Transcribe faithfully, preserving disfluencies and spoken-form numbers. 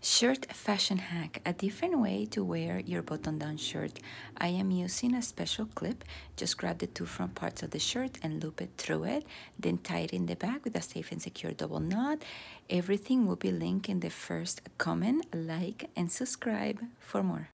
Shirt fashion hack, a different way to wear your button-down shirt. I am using a special clip. Just grab the two front parts of the shirt and loop it through it, then tie it in the back with a safe and secure double knot. Everything will be linked in the first comment. Like and subscribe for more.